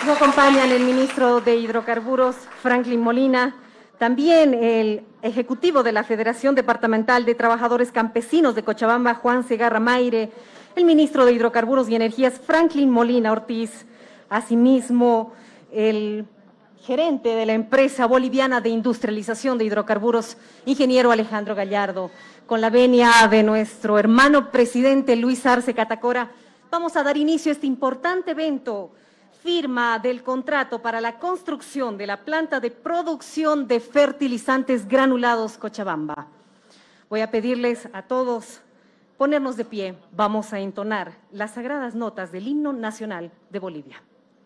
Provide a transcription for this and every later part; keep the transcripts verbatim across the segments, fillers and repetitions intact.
Nos acompañan el ministro de Hidrocarburos, Franklin Molina, también el ejecutivo de la Federación Departamental de Trabajadores Campesinos de Cochabamba, Juan Segarra Maire, el ministro de Hidrocarburos y Energías, Franklin Molina Ortiz, asimismo el gerente de la empresa boliviana de industrialización de hidrocarburos, ingeniero Alejandro Gallardo. Con la venia de nuestro hermano presidente Luis Arce Catacora, vamos a dar inicio a este importante evento, firma del contrato para la construcción de la planta de producción de fertilizantes granulados Cochabamba. Voy a pedirles a todos ponernos de pie. Vamos a entonar las sagradas notas del himno nacional de Bolivia.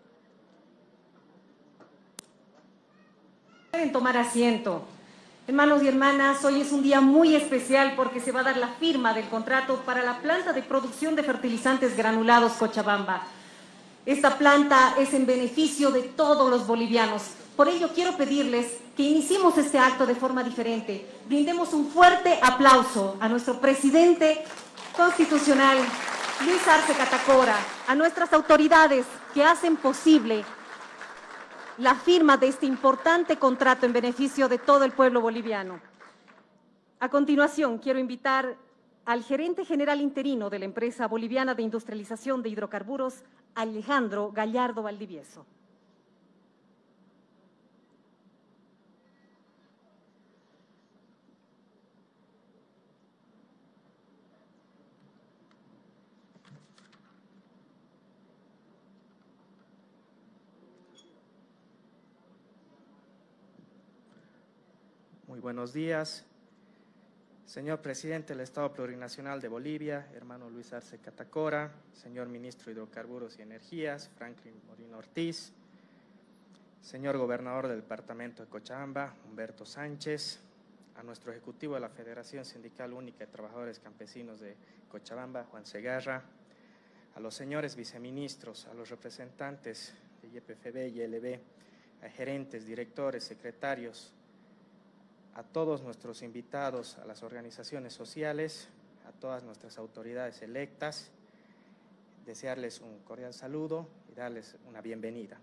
Pueden tomar asiento. Hermanos y hermanas, hoy es un día muy especial porque se va a dar la firma del contrato para la planta de producción de fertilizantes granulados Cochabamba. Esta planta es en beneficio de todos los bolivianos. Por ello quiero pedirles que iniciemos este acto de forma diferente. Brindemos un fuerte aplauso a nuestro presidente constitucional, Luis Arce Catacora, a nuestras autoridades que hacen posible la firma de este importante contrato en beneficio de todo el pueblo boliviano. A continuación, quiero invitar al gerente general interino de la empresa boliviana de industrialización de hidrocarburos, Alejandro Gallardo Valdivieso. Muy buenos días, señor presidente del Estado Plurinacional de Bolivia, hermano Luis Arce Catacora, señor ministro de Hidrocarburos y Energías, Franklin Molina Ortiz, señor gobernador del departamento de Cochabamba, Humberto Sánchez, a nuestro ejecutivo de la Federación Sindical Única de Trabajadores Campesinos de Cochabamba, Juan Segarra, a los señores viceministros, a los representantes de Y P F B y L B, a gerentes, directores, secretarios, a todos nuestros invitados, a las organizaciones sociales, a todas nuestras autoridades electas, desearles un cordial saludo y darles una bienvenida.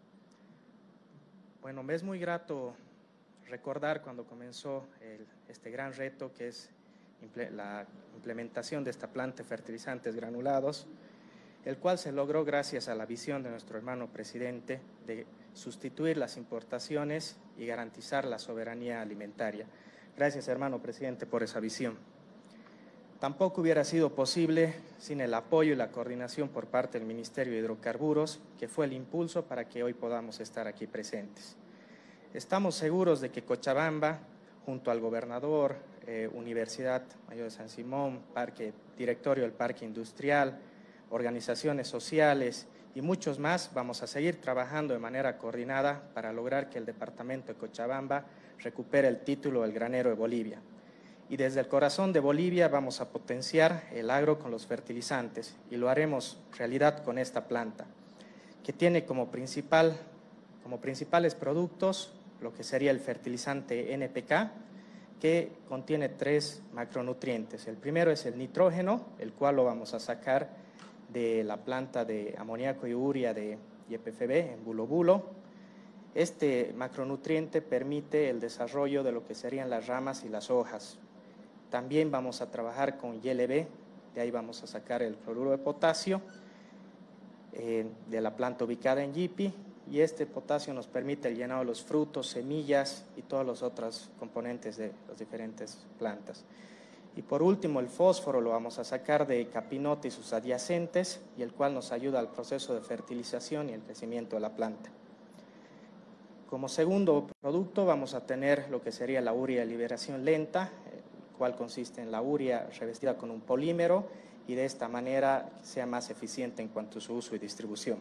Bueno, me es muy grato recordar cuando comenzó el, este gran reto que es la implementación de esta planta de fertilizantes granulados, el cual se logró gracias a la visión de nuestro hermano presidente de sustituir las importaciones y garantizar la soberanía alimentaria. Gracias, hermano presidente, por esa visión. Tampoco hubiera sido posible sin el apoyo y la coordinación por parte del Ministerio de Hidrocarburos, que fue el impulso para que hoy podamos estar aquí presentes. Estamos seguros de que Cochabamba, junto al gobernador, eh, Universidad Mayor de San Simón, parque, directorio del Parque Industrial, organizaciones sociales y muchos más, vamos a seguir trabajando de manera coordinada para lograr que el departamento de Cochabamba recupere el título del granero de Bolivia. Y desde el corazón de Bolivia vamos a potenciar el agro con los fertilizantes y lo haremos realidad con esta planta, que tiene como, principal, como principales productos lo que sería el fertilizante N P K, que contiene tres macronutrientes. El primero es el nitrógeno, el cual lo vamos a sacar de la planta de amoníaco y urea de Y P F B en Bulo Bulo. Este macronutriente permite el desarrollo de lo que serían las ramas y las hojas. También vamos a trabajar con Y L B, de ahí vamos a sacar el cloruro de potasio eh, de la planta ubicada en Yipi, y este potasio nos permite el llenado de los frutos, semillas y todos los otros componentes de las diferentes plantas. Y por último, el fósforo lo vamos a sacar de capinote y sus adyacentes, y el cual nos ayuda al proceso de fertilización y el crecimiento de la planta. Como segundo producto vamos a tener lo que sería la urea de liberación lenta, el cual consiste en la urea revestida con un polímero y de esta manera sea más eficiente en cuanto a su uso y distribución.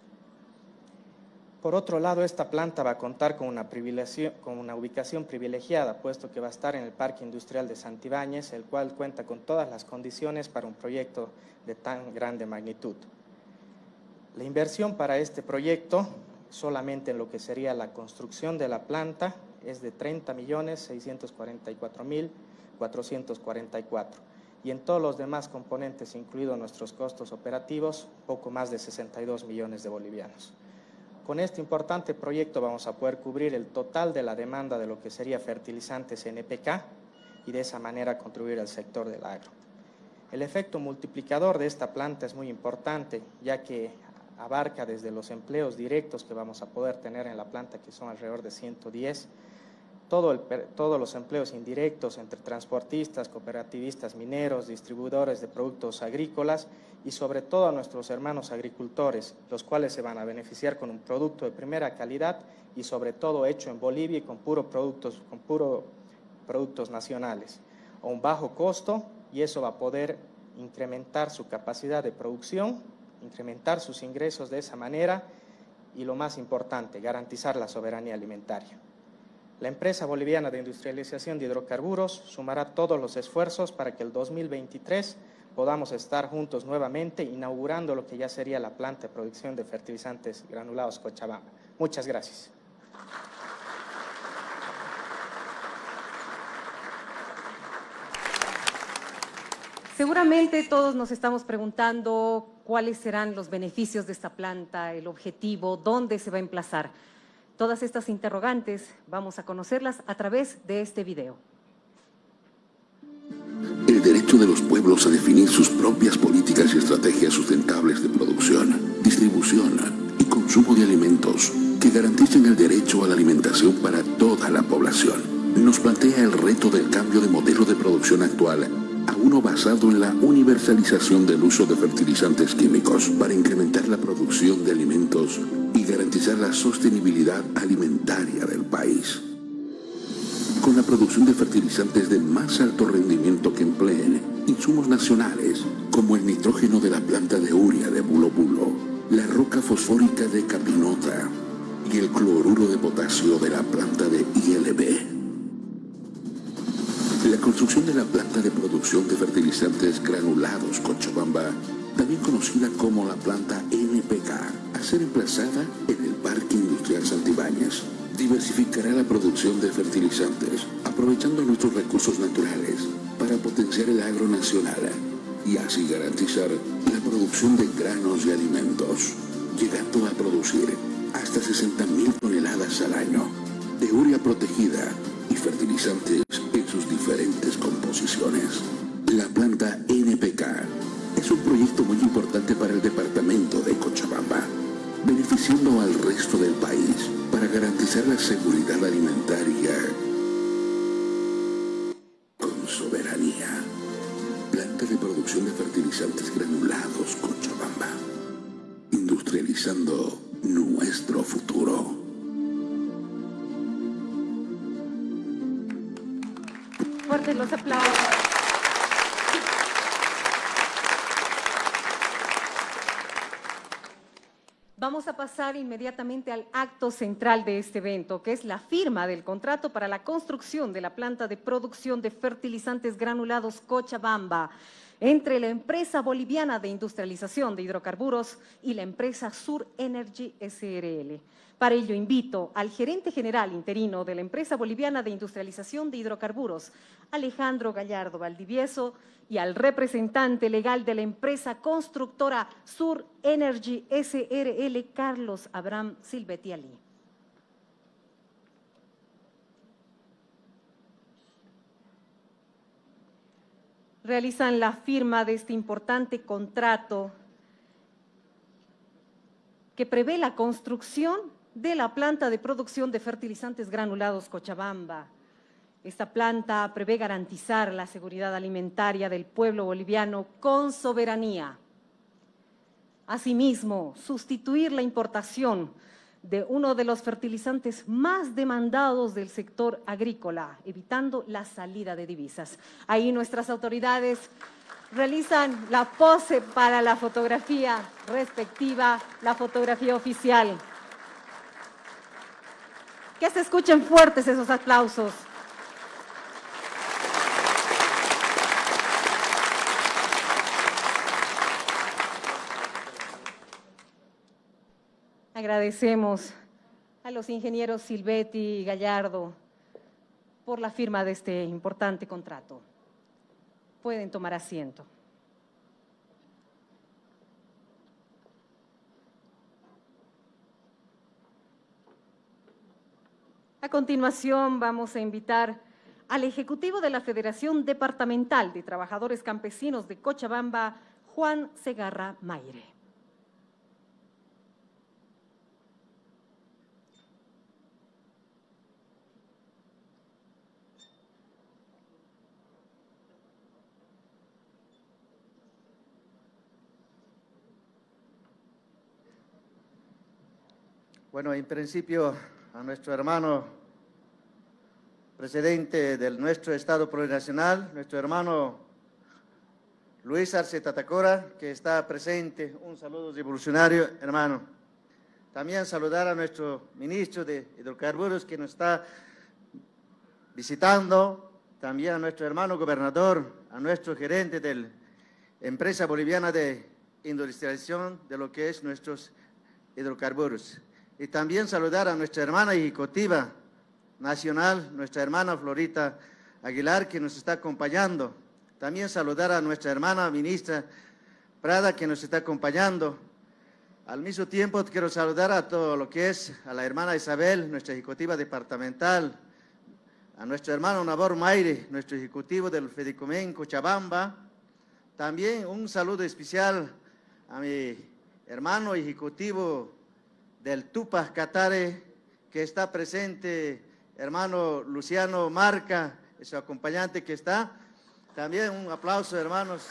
Por otro lado, esta planta va a contar con una, con una ubicación privilegiada, puesto que va a estar en el Parque Industrial de Santibáñez, el cual cuenta con todas las condiciones para un proyecto de tan grande magnitud. La inversión para este proyecto, solamente en lo que sería la construcción de la planta, es de treinta millones seiscientos cuarenta y cuatro mil cuatrocientos cuarenta y cuatro, y en todos los demás componentes, incluidos nuestros costos operativos, poco más de sesenta y dos millones de bolivianos. Con este importante proyecto vamos a poder cubrir el total de la demanda de lo que sería fertilizantes N P K y de esa manera contribuir al sector del agro. El efecto multiplicador de esta planta es muy importante, ya que abarca desde los empleos directos que vamos a poder tener en la planta, que son alrededor de ciento diez, todo el, todos los empleos indirectos entre transportistas, cooperativistas mineros, distribuidores de productos agrícolas y sobre todo a nuestros hermanos agricultores, los cuales se van a beneficiar con un producto de primera calidad y sobre todo hecho en Bolivia y con puros productos, con puro productos nacionales, a un bajo costo, y eso va a poder incrementar su capacidad de producción, incrementar sus ingresos de esa manera y, lo más importante, garantizar la soberanía alimentaria. La empresa boliviana de industrialización de hidrocarburos sumará todos los esfuerzos para que el dos mil veintitrés podamos estar juntos nuevamente inaugurando lo que ya sería la planta de producción de fertilizantes granulados Cochabamba. Muchas gracias. Seguramente todos nos estamos preguntando cuáles serán los beneficios de esta planta, el objetivo, dónde se va a emplazar. Todas estas interrogantes vamos a conocerlas a través de este video. El derecho de los pueblos a definir sus propias políticas y estrategias sustentables de producción, distribución y consumo de alimentos que garanticen el derecho a la alimentación para toda la población, nos plantea el reto del cambio de modelo de producción actual a uno basado en la universalización del uso de fertilizantes químicos para incrementar la producción de alimentos y garantizar la sostenibilidad alimentaria del país. Con la producción de fertilizantes de más alto rendimiento que empleen insumos nacionales como el nitrógeno de la planta de urea de Bulo Bulo, la roca fosfórica de Capinota y el cloruro de potasio de la planta de I L B. La construcción de la planta de producción de fertilizantes granulados Cochabamba, también conocida como la planta N P K, a ser emplazada en el Parque Industrial Santibáñez, diversificará la producción de fertilizantes, aprovechando nuestros recursos naturales para potenciar el agro nacional y así garantizar la producción de granos y alimentos, llegando a producir hasta sesenta mil toneladas al año de urea protegida y fertilizantes en sus diferentes composiciones. La planta N P K es un proyecto muy importante para el departamento de Cochabamba, beneficiando al resto del país para garantizar la seguridad alimentaria con soberanía. Planta de producción de fertilizantes granulados Cochabamba, industrializando nuestro futuro. Fuertes los aplausos. Vamos a pasar inmediatamente al acto central de este evento, que es la firma del contrato para la construcción de la planta de producción de fertilizantes granulados Cochabamba entre la empresa boliviana de industrialización de hidrocarburos y la empresa Sur Energy S R L. Para ello invito al gerente general interino de la empresa boliviana de industrialización de hidrocarburos, Alejandro Gallardo Valdivieso, y al representante legal de la empresa constructora Sur Energy S R L, Carlos Abraham Silvetiali. Realizan la firma de este importante contrato que prevé la construcción de la planta de producción de fertilizantes granulados Cochabamba. Esta planta prevé garantizar la seguridad alimentaria del pueblo boliviano con soberanía. Asimismo, sustituir la importación de uno de los fertilizantes más demandados del sector agrícola, evitando la salida de divisas. Ahí nuestras autoridades realizan la pose para la fotografía respectiva, la fotografía oficial. Que se escuchen fuertes esos aplausos. Agradecemos a los ingenieros Silvetti y Gallardo por la firma de este importante contrato. Pueden tomar asiento. A continuación vamos a invitar al Ejecutivo de la Federación Departamental de Trabajadores Campesinos de Cochabamba, Juan Segarra Mayre. Bueno, en principio a nuestro hermano presidente de nuestro Estado Plurinacional, nuestro hermano Luis Arce Tatacora, que está presente, un saludo revolucionario, hermano. También saludar a nuestro ministro de Hidrocarburos que nos está visitando, también a nuestro hermano gobernador, a nuestro gerente de la empresa boliviana de industrialización de lo que es nuestros hidrocarburos. Y también saludar a nuestra hermana ejecutiva nacional, nuestra hermana Florita Aguilar, que nos está acompañando. También saludar a nuestra hermana ministra Prada, que nos está acompañando. Al mismo tiempo quiero saludar a todo lo que es, a la hermana Isabel, nuestra ejecutiva departamental, a nuestro hermano Nabor Mayre, nuestro ejecutivo del Fedicomen Cochabamba. También un saludo especial a mi hermano ejecutivo del Tupac Katare, que está presente, hermano Luciano Marca, su acompañante que está. También un aplauso, hermanos.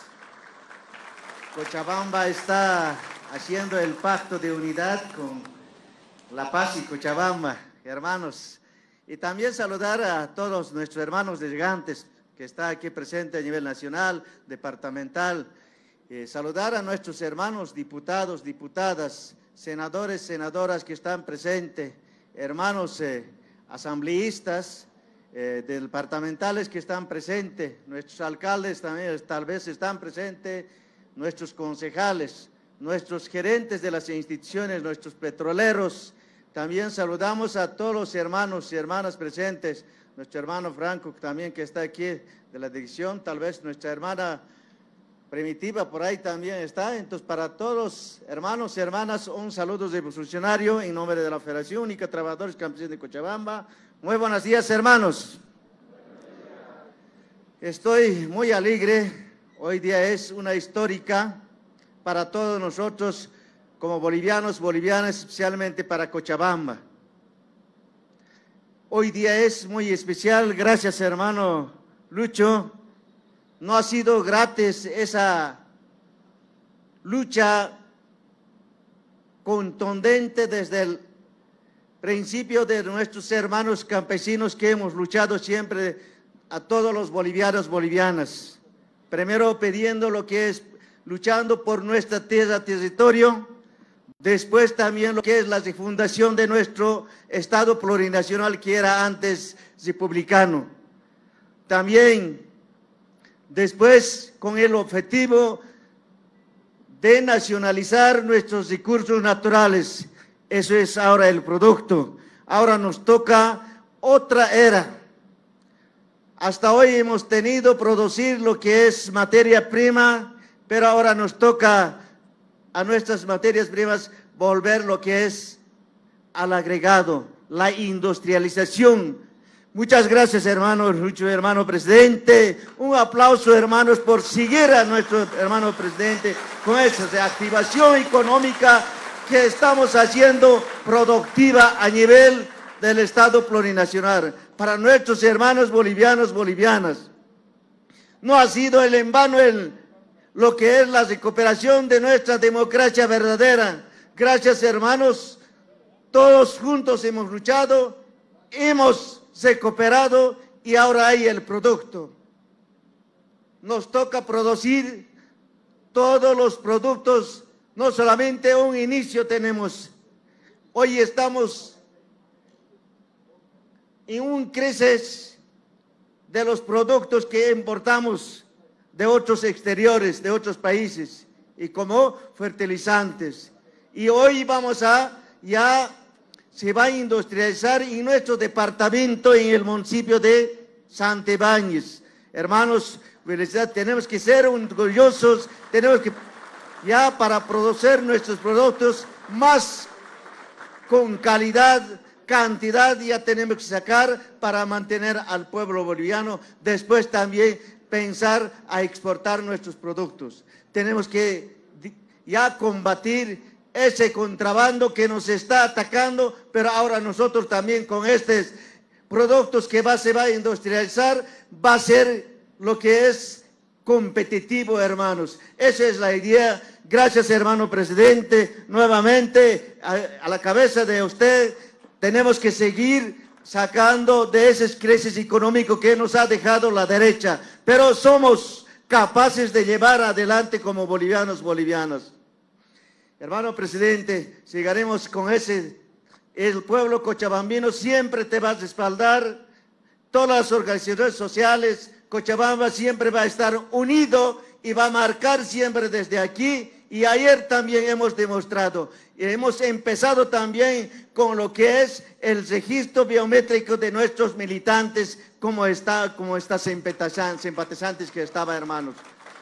Cochabamba está haciendo el pacto de unidad con La Paz y Cochabamba, hermanos. Y también saludar a todos nuestros hermanos delegantes que están aquí presentes a nivel nacional, departamental. Eh, saludar a nuestros hermanos diputados, diputadas, senadores, senadoras que están presentes, hermanos eh, asambleístas, eh, departamentales que están presentes, nuestros alcaldes también tal vez están presentes, nuestros concejales, nuestros gerentes de las instituciones, nuestros petroleros. También saludamos a todos los hermanos y hermanas presentes, nuestro hermano Franco también que está aquí de la dirección, tal vez nuestra hermana Primitiva por ahí también está. Entonces, para todos hermanos y hermanas, un saludo revolucionario en nombre de la Federación Única de Trabajadores Campesinos de Cochabamba. Muy buenos días, hermanos. Estoy muy alegre. Hoy día es una histórica para todos nosotros como bolivianos, bolivianas, especialmente para Cochabamba. Hoy día es muy especial, gracias hermano Lucho. No ha sido gratis esa lucha contundente desde el principio de nuestros hermanos campesinos que hemos luchado siempre a todos los bolivianos, bolivianas. Primero pidiendo lo que es luchando por nuestra tierra, territorio, después también lo que es la refundación de nuestro Estado plurinacional que era antes republicano. También después, con el objetivo de nacionalizar nuestros recursos naturales. Eso es ahora el producto. Ahora nos toca otra era. Hasta hoy hemos tenido producir lo que es materia prima, pero ahora nos toca a nuestras materias primas volver lo que es al agregado, la industrialización. Muchas gracias, hermano Lucho, hermano presidente. Un aplauso, hermanos, por seguir a nuestro hermano presidente con esa reactivación económica que estamos haciendo productiva a nivel del Estado plurinacional. Para nuestros hermanos bolivianos, bolivianas, no ha sido el en vano el, lo que es la recuperación de nuestra democracia verdadera. Gracias, hermanos, todos juntos hemos luchado, hemos se cooperado y ahora hay el producto. Nos toca producir todos los productos, no solamente un inicio tenemos. Hoy estamos en un crisis de los productos que importamos de otros exteriores, de otros países, y como fertilizantes. Y hoy vamos a ya se va a industrializar en nuestro departamento, en el municipio de Santibáñez. Hermanos, tenemos que ser orgullosos, tenemos que ya para producir nuestros productos más con calidad, cantidad ya tenemos que sacar para mantener al pueblo boliviano. Después también pensar a exportar nuestros productos. Tenemos que ya combatir ese contrabando que nos está atacando, pero ahora nosotros también con estos productos que va, se va a industrializar, va a ser lo que es competitivo, hermanos. Esa es la idea. Gracias, hermano presidente. Nuevamente, a, a la cabeza de usted, tenemos que seguir sacando de ese crisis económico que nos ha dejado la derecha, pero somos capaces de llevar adelante como bolivianos, bolivianas. Hermano presidente, seguiremos con ese, el pueblo cochabambino siempre te va a respaldar, todas las organizaciones sociales, Cochabamba siempre va a estar unido y va a marcar siempre desde aquí, y ayer también hemos demostrado, y hemos empezado también con lo que es el registro biométrico de nuestros militantes, como está, como estas simpatizantes que estaban, hermanos.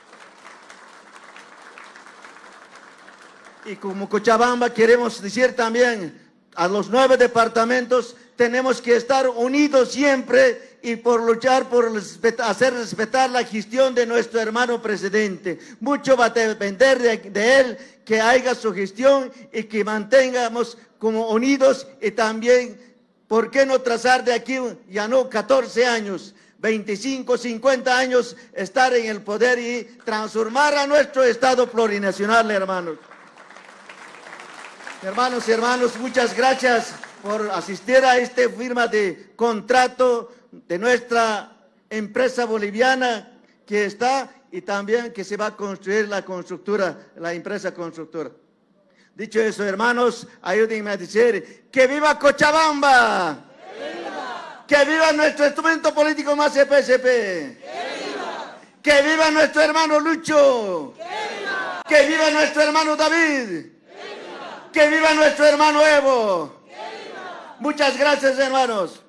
Y como Cochabamba queremos decir también a los nueve departamentos, tenemos que estar unidos siempre y por luchar por hacer respetar la gestión de nuestro hermano presidente. Mucho va a depender de, de él que haga su gestión y que mantengamos como unidos, y también, ¿por qué no trazar de aquí, ya no catorce años, veinticinco, cincuenta años, estar en el poder y transformar a nuestro Estado plurinacional, hermanos? Hermanos y hermanos, muchas gracias por asistir a esta firma de contrato de nuestra empresa boliviana que está, y también que se va a construir la constructora, la empresa constructora. Dicho eso, hermanos, ayúdenme a decir que viva Cochabamba, que viva, que viva nuestro instrumento político más C P C P, que viva, que viva nuestro hermano Lucho, que viva, que viva nuestro hermano David, que viva nuestro hermano Evo. Muchas gracias, hermanos.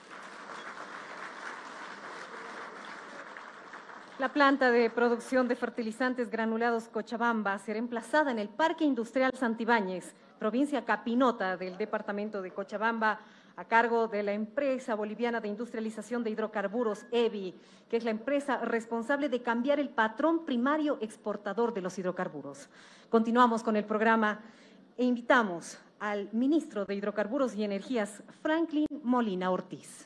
La planta de producción de fertilizantes granulados Cochabamba será emplazada en el Parque Industrial Santibáñez, provincia Capinota del departamento de Cochabamba, a cargo de la empresa boliviana de industrialización de hidrocarburos, E B I, que es la empresa responsable de cambiar el patrón primario exportador de los hidrocarburos. Continuamos con el programa e invitamos al ministro de Hidrocarburos y Energías, Franklin Molina Ortiz.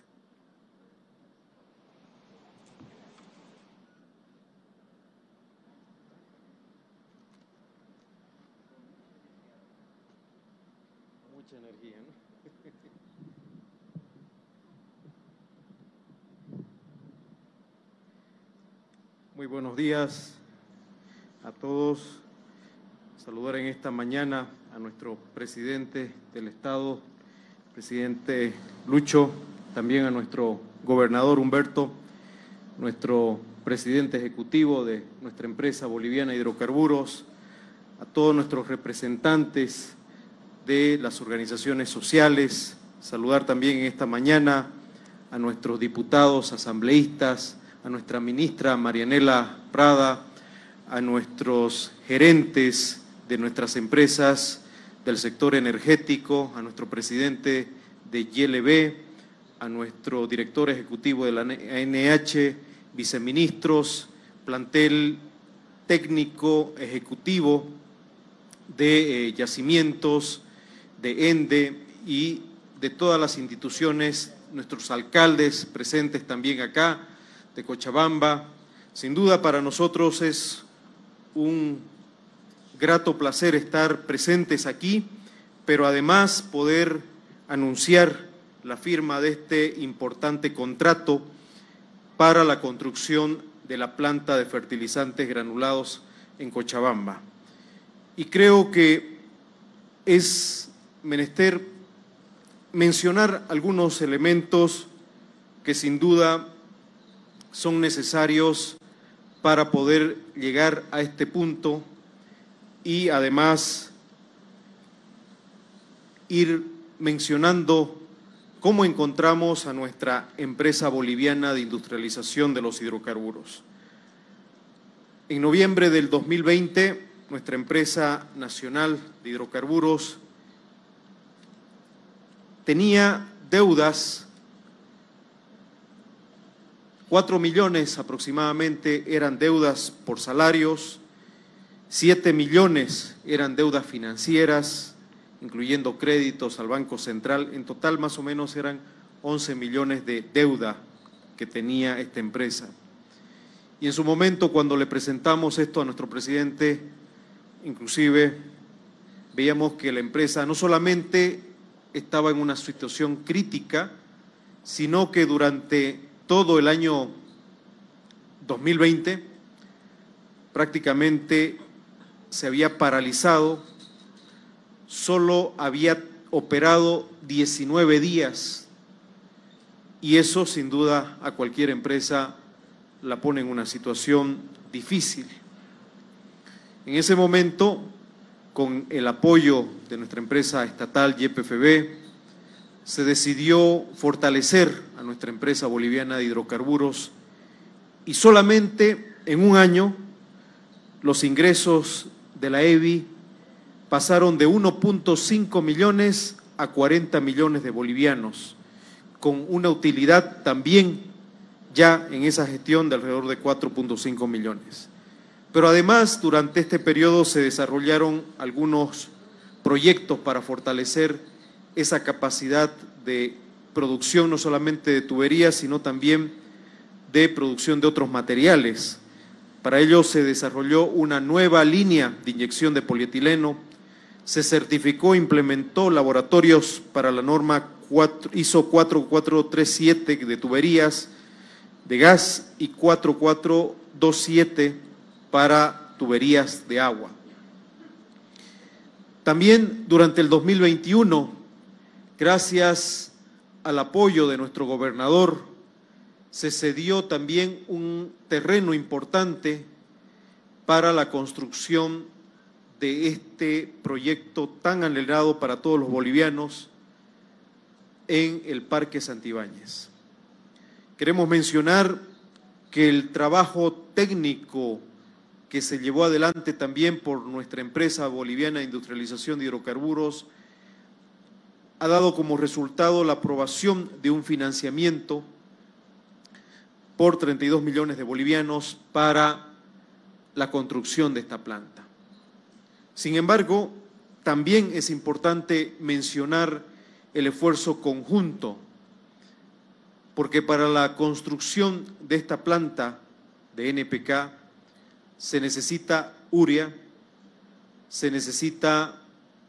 Mucha energía, ¿no? Muy buenos días a todos. Saludar en esta mañana a nuestro presidente del Estado, presidente Lucho, también a nuestro gobernador Humberto, nuestro presidente ejecutivo de nuestra empresa boliviana de hidrocarburos, a todos nuestros representantes de las organizaciones sociales, saludar también en esta mañana a nuestros diputados, asambleístas, a nuestra ministra Marianela Prada, a nuestros gerentes de nuestras empresas del sector energético, a nuestro presidente de Y L B, a nuestro director ejecutivo de la A N H, viceministros, plantel técnico ejecutivo de eh, yacimientos, de ENDE y de todas las instituciones, nuestros alcaldes presentes también acá, de Cochabamba. Sin duda para nosotros es un grato placer estar presentes aquí, pero además poder anunciar la firma de este importante contrato para la construcción de la planta de fertilizantes granulados en Cochabamba. Y creo que es menester mencionar algunos elementos que sin duda son necesarios para poder llegar a este punto y además ir mencionando cómo encontramos a nuestra empresa boliviana de industrialización de los hidrocarburos. En noviembre del dos mil veinte, nuestra empresa nacional de hidrocarburos tenía deudas, cuatro millones aproximadamente eran deudas por salarios, siete millones eran deudas financieras, incluyendo créditos al Banco Central. En total más o menos eran once millones de deuda que tenía esta empresa. Y en su momento, cuando le presentamos esto a nuestro presidente, inclusive veíamos que la empresa no solamente estaba en una situación crítica, sino que durante todo el año dos mil veinte prácticamente se había paralizado, solo había operado diecinueve días, y eso sin duda a cualquier empresa la pone en una situación difícil. En ese momento, con el apoyo de nuestra empresa estatal Y P F B, se decidió fortalecer a nuestra empresa boliviana de hidrocarburos, y solamente en un año los ingresos de la E B I pasaron de uno punto cinco millones a cuarenta millones de bolivianos, con una utilidad también ya en esa gestión de alrededor de cuatro punto cinco millones. Pero además, durante este periodo se desarrollaron algunos proyectos para fortalecer esa capacidad de producción, no solamente de tuberías, sino también de producción de otros materiales. Para ello se desarrolló una nueva línea de inyección de polietileno, se certificó e implementó laboratorios para la norma I S O cuatro cuatro tres siete de tuberías de gas y cuatro cuatro dos siete para tuberías de agua. También durante el dos mil veintiuno, gracias al apoyo de nuestro gobernador, se cedió también un terreno importante para la construcción de este proyecto tan anhelado para todos los bolivianos en el Parque Santibáñez. Queremos mencionar que el trabajo técnico que se llevó adelante también por nuestra empresa boliviana de industrialización de hidrocarburos ha dado como resultado la aprobación de un financiamiento por treinta y dos millones de bolivianos para la construcción de esta planta. Sin embargo, también es importante mencionar el esfuerzo conjunto, porque para la construcción de esta planta de N P K se necesita urea, se necesita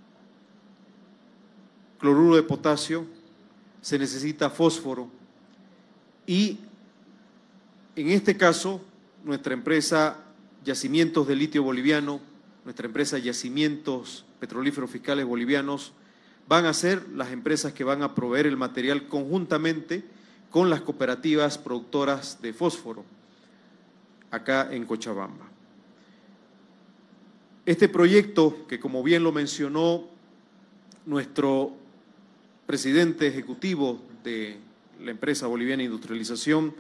cloruro de potasio, se necesita fósforo, y en este caso nuestra empresa Yacimientos de Litio Boliviano, nuestra empresa Yacimientos Petrolíferos Fiscales Bolivianos, van a ser las empresas que van a proveer el material conjuntamente con las cooperativas productoras de fósforo acá en Cochabamba. Este proyecto, que como bien lo mencionó nuestro presidente ejecutivo de la empresa boliviana de industrialización,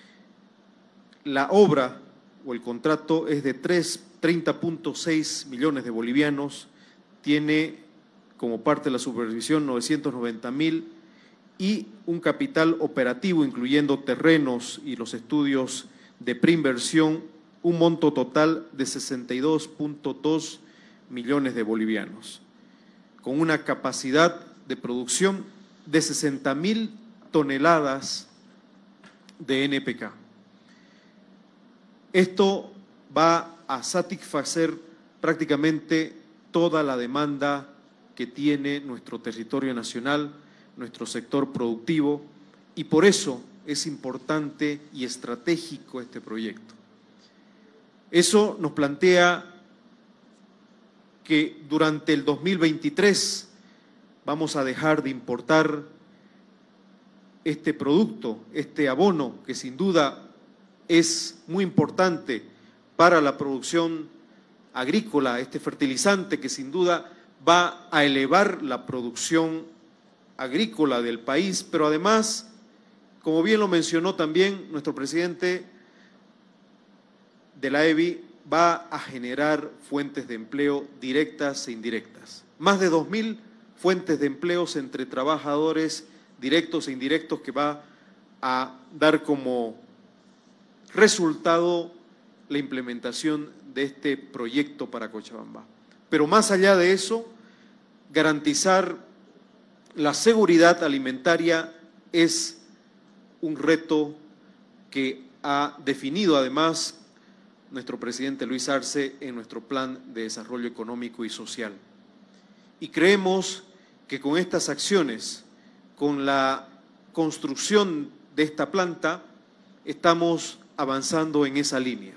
la obra o el contrato es de treinta punto seis millones de bolivianos, tiene como parte de la supervisión novecientos noventa mil y un capital operativo, incluyendo terrenos y los estudios de preinversión, un monto total de sesenta y dos punto dos millones de bolivianos, con una capacidad de producción de sesenta mil toneladas de N P K. Esto va a satisfacer prácticamente toda la demanda que tiene nuestro territorio nacional, nuestro sector productivo, y por eso es importante y estratégico este proyecto. Eso nos plantea que durante el dos mil veintitrés vamos a dejar de importar este producto, este abono, que sin duda es muy importante para la producción agrícola, este fertilizante que sin duda va a elevar la producción agrícola del país, pero además, como bien lo mencionó también nuestro presidente de la E B I, va a generar fuentes de empleo directas e indirectas. Más de dos mil fuentes de empleos entre trabajadores directos e indirectos que va a dar como resultado la implementación de este proyecto para Cochabamba. Pero más allá de eso, garantizar la seguridad alimentaria es un reto que ha definido además nuestro presidente Luis Arce en nuestro Plan de Desarrollo Económico y Social. Y creemos que con estas acciones, con la construcción de esta planta, estamos avanzando en esa línea.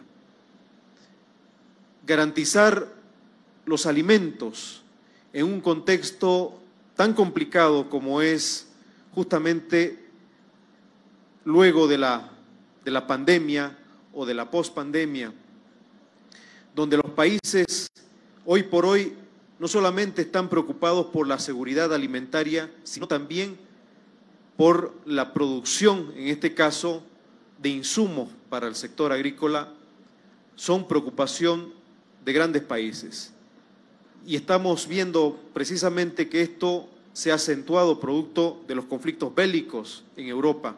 Garantizar los alimentos en un contexto tan complicado como es justamente luego de la, de la pandemia o de la pospandemia, donde los países hoy por hoy no solamente están preocupados por la seguridad alimentaria, sino también por la producción, en este caso, de insumos para el sector agrícola, son preocupación de grandes países. Y estamos viendo precisamente que esto se ha acentuado producto de los conflictos bélicos en Europa.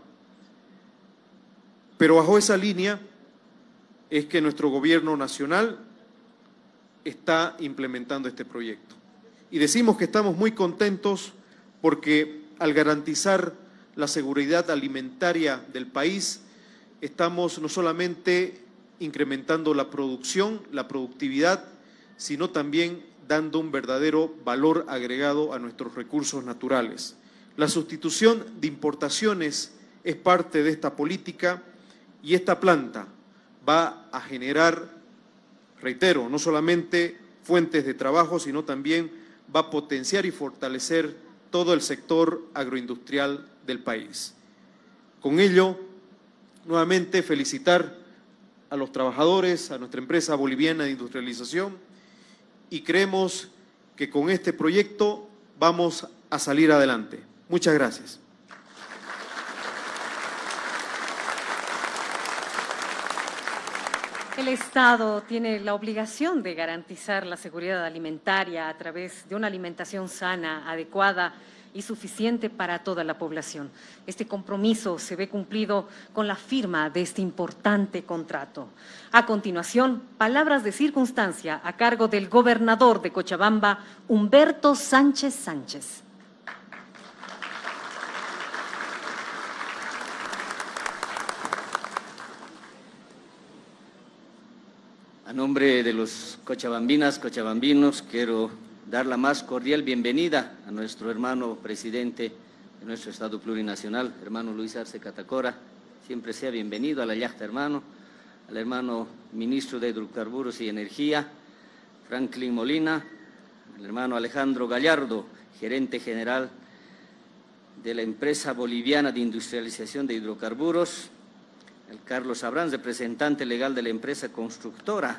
Pero bajo esa línea es que nuestro gobierno nacional está implementando este proyecto. Y decimos que estamos muy contentos porque al garantizar la seguridad alimentaria del país, estamos no solamente incrementando la producción, la productividad, sino también dando un verdadero valor agregado a nuestros recursos naturales. La sustitución de importaciones es parte de esta política y esta planta va a generar, reitero, no solamente fuentes de trabajo, sino también va a potenciar y fortalecer todo el sector agroindustrial del país. Con ello, nuevamente felicitar a los trabajadores, a nuestra empresa boliviana de industrialización, y creemos que con este proyecto vamos a salir adelante. Muchas gracias. El Estado tiene la obligación de garantizar la seguridad alimentaria a través de una alimentación sana, adecuada y suficiente para toda la población. Este compromiso se ve cumplido con la firma de este importante contrato. A continuación, palabras de circunstancia a cargo del gobernador de Cochabamba, Humberto Sánchez Sánchez. A nombre de los cochabambinas, cochabambinos, quiero dar la más cordial bienvenida a nuestro hermano presidente de nuestro Estado plurinacional, hermano Luis Arce Catacora. Siempre sea bienvenido a la yacta, hermano. Al hermano ministro de Hidrocarburos y Energía, Franklin Molina. Al hermano Alejandro Gallardo, gerente general de la empresa boliviana de industrialización de hidrocarburos. El Carlos Abrán, representante legal de la empresa constructora,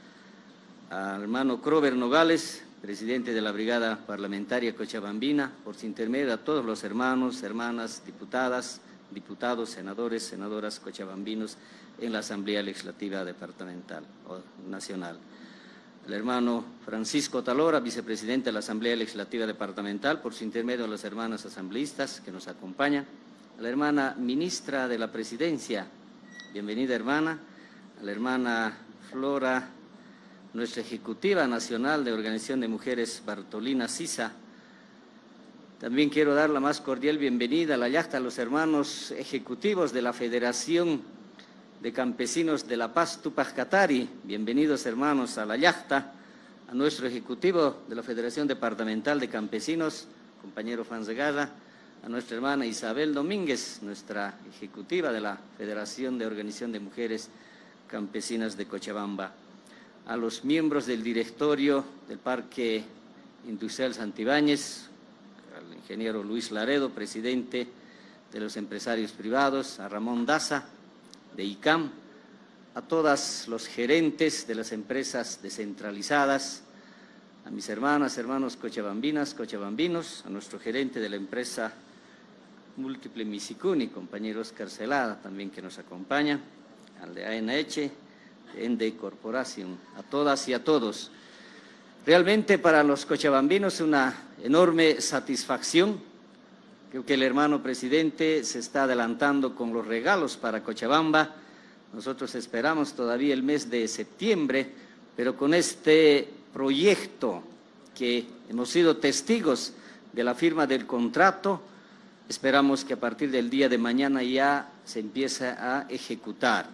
al hermano Crover Nogales, presidente de la Brigada Parlamentaria Cochabambina, por su intermedio a todos los hermanos, hermanas, diputadas, diputados, senadores, senadoras cochabambinos en la Asamblea Legislativa Departamental o Nacional. El hermano Francisco Talora, vicepresidente de la Asamblea Legislativa Departamental, por su intermedio a las hermanas asambleístas que nos acompañan. A la hermana ministra de la Presidencia, bienvenida hermana. A la hermana Flora, nuestra ejecutiva nacional de Organización de Mujeres, Bartolina Sisa. También quiero dar la más cordial bienvenida a la yacta a los hermanos ejecutivos de la Federación de Campesinos de La Paz, Tupac Katari. Bienvenidos hermanos a la yacta. A nuestro ejecutivo de la Federación Departamental de Campesinos, compañero Fanzegada. A nuestra hermana Isabel Domínguez, nuestra ejecutiva de la Federación de Organización de Mujeres Campesinas de Cochabamba. A los miembros del directorio del Parque Industrial Santibáñez, al ingeniero Luis Laredo, presidente de los empresarios privados, a Ramón Daza, de I C A M, a todos los gerentes de las empresas descentralizadas, a mis hermanas, hermanos cochabambinas, cochabambinos, a nuestro gerente de la empresa Múltiple Misicuni, compañero Oscar Celada, también que nos acompaña, al de A N H, de Ende Corporation, a todas y a todos. Realmente para los cochabambinos una enorme satisfacción. Creo que el hermano presidente se está adelantando con los regalos para Cochabamba. Nosotros esperamos todavía el mes de septiembre, pero con este proyecto que hemos sido testigos de la firma del contrato, esperamos que a partir del día de mañana ya se empiece a ejecutar.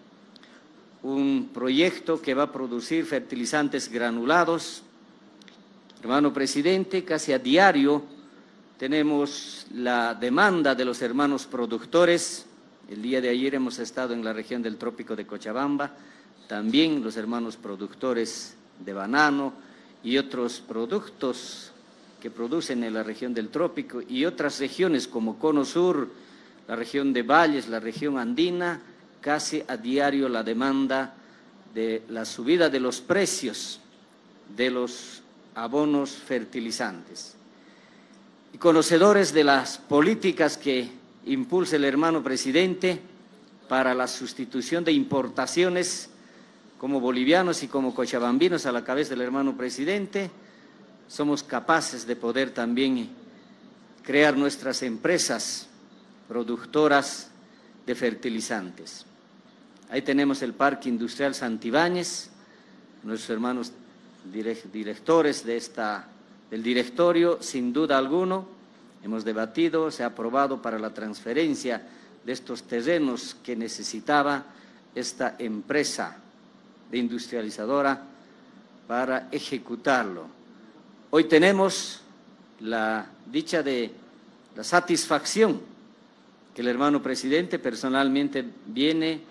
Un proyecto que va a producir fertilizantes granulados. Hermano presidente, casi a diario tenemos la demanda de los hermanos productores. El día de ayer hemos estado en la región del Trópico de Cochabamba, también los hermanos productores de banano y otros productos que producen en la región del Trópico y otras regiones como Cono Sur, la región de Valles, la región andina. Casi a diario la demanda de la subida de los precios de los abonos fertilizantes. Y conocedores de las políticas que impulsa el hermano presidente para la sustitución de importaciones como bolivianos y como cochabambinos a la cabeza del hermano presidente, somos capaces de poder también crear nuestras empresas productoras de fertilizantes. Ahí tenemos el Parque Industrial Santibáñez, nuestros hermanos directores de esta, del directorio, sin duda alguno, hemos debatido, se ha aprobado para la transferencia de estos terrenos que necesitaba esta empresa de industrializadora para ejecutarlo. Hoy tenemos la dicha de la satisfacción que el hermano presidente personalmente viene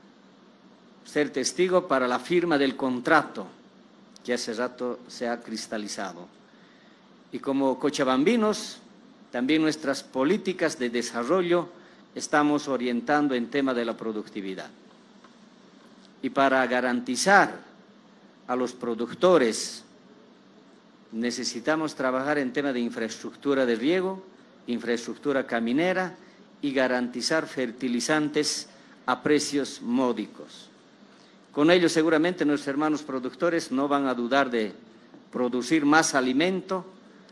ser testigo para la firma del contrato que hace rato se ha cristalizado. Y como cochabambinos, también nuestras políticas de desarrollo estamos orientando en tema de la productividad. Y para garantizar a los productores necesitamos trabajar en tema de infraestructura de riego, infraestructura caminera y garantizar fertilizantes a precios módicos. Con ello seguramente nuestros hermanos productores no van a dudar de producir más alimento,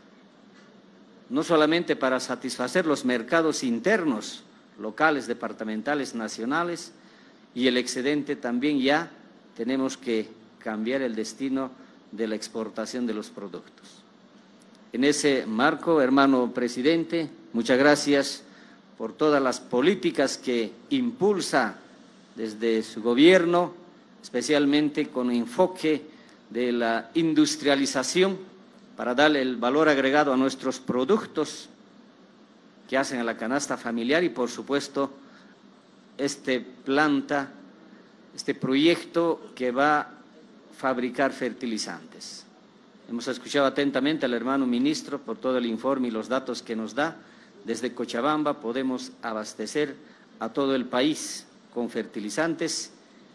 no solamente para satisfacer los mercados internos, locales, departamentales, nacionales, y el excedente también ya tenemos que cambiar el destino de la exportación de los productos. En ese marco, hermano presidente, muchas gracias por todas las políticas que impulsa desde su gobierno, especialmente con enfoque de la industrialización para darle el valor agregado a nuestros productos que hacen a la canasta familiar y, por supuesto, este planta, este proyecto que va a fabricar fertilizantes. Hemos escuchado atentamente al hermano ministro por todo el informe y los datos que nos da. Desde Cochabamba podemos abastecer a todo el país con fertilizantes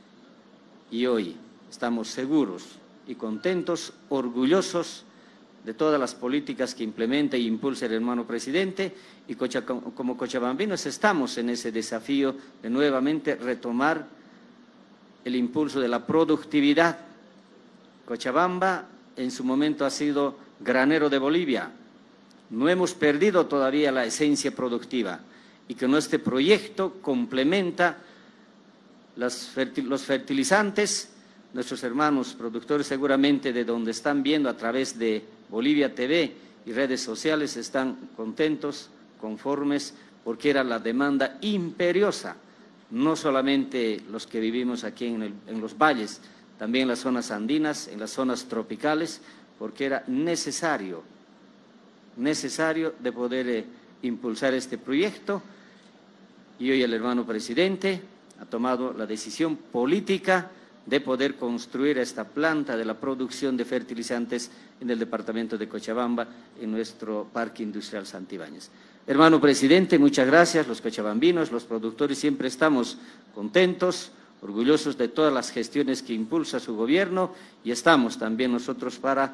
y hoy estamos seguros y contentos, orgullosos de todas las políticas que implementa e impulsa el hermano presidente, y como cochabambinos estamos en ese desafío de nuevamente retomar el impulso de la productividad. Cochabamba en su momento ha sido granero de Bolivia, no hemos perdido todavía la esencia productiva y que nuestro proyecto complementa las fertil- los fertilizantes. Nuestros hermanos productores seguramente de donde están viendo a través de Bolivia T V y redes sociales están contentos, conformes, porque era la demanda imperiosa, no solamente los que vivimos aquí en, el, en los valles, también en las zonas andinas, en las zonas tropicales, porque era necesario, necesario de poder eh, impulsar este proyecto. Y hoy el hermano presidente ha tomado la decisión política de poder construir esta planta de la producción de fertilizantes en el departamento de Cochabamba, en nuestro Parque Industrial Santibáñez. Hermano presidente, muchas gracias. Los cochabambinos, los productores, siempre estamos contentos, orgullosos de todas las gestiones que impulsa su gobierno, y estamos también nosotros para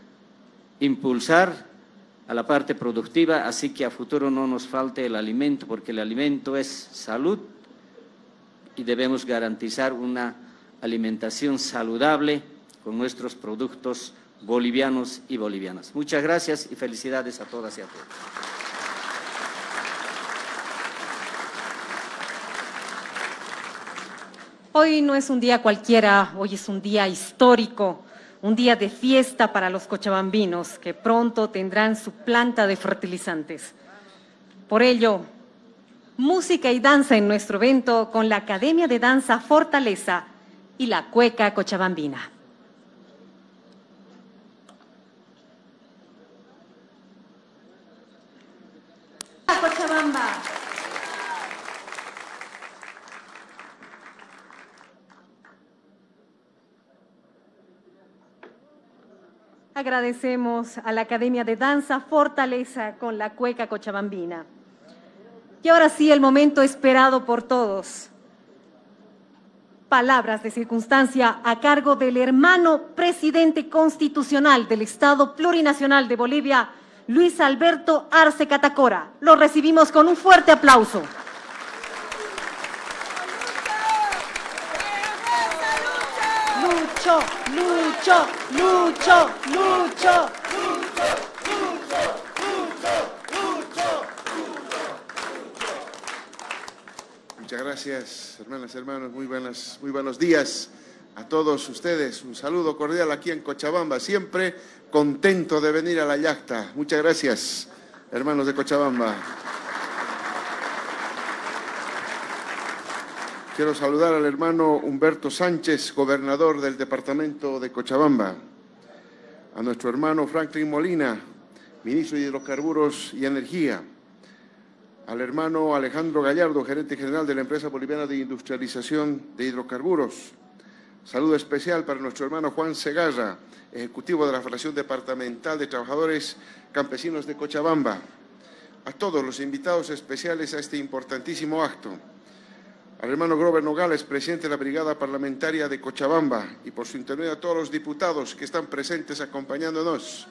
impulsar a la parte productiva, así que a futuro no nos falte el alimento, porque el alimento es salud y debemos garantizar una alimentación saludable con nuestros productos bolivianos y bolivianas. Muchas gracias y felicidades a todas y a todos. Hoy no es un día cualquiera, hoy es un día histórico, un día de fiesta para los cochabambinos que pronto tendrán su planta de fertilizantes. Por ello, música y danza en nuestro evento con la Academia de Danza Fortaleza y la Cueca Cochabambina. Cochabamba. Agradecemos a la Academia de Danza Fortaleza con la Cueca Cochabambina. Y ahora sí, el momento esperado por todos. Palabras de circunstancia a cargo del hermano presidente constitucional del Estado Plurinacional de Bolivia, Luis Alberto Arce Catacora. Lo recibimos con un fuerte aplauso. Lucho, Lucho, Lucho, Lucho. Muchas gracias, hermanas y hermanos. Muy, buenas, muy buenos días a todos ustedes. Un saludo cordial aquí en Cochabamba. Siempre contento de venir a la yacta. Muchas gracias, hermanos de Cochabamba. Quiero saludar al hermano Humberto Sánchez, gobernador del departamento de Cochabamba. A nuestro hermano Franklin Molina, ministro de Hidrocarburos y Energía. Al hermano Alejandro Gallardo, gerente general de la empresa boliviana de industrialización de hidrocarburos. Saludo especial para nuestro hermano Juan Segarra, ejecutivo de la Federación Departamental de Trabajadores Campesinos de Cochabamba. A todos los invitados especiales a este importantísimo acto. Al hermano Grover Nogales, presidente de la Brigada Parlamentaria de Cochabamba, y por su intermedio a todos los diputados que están presentes acompañándonos.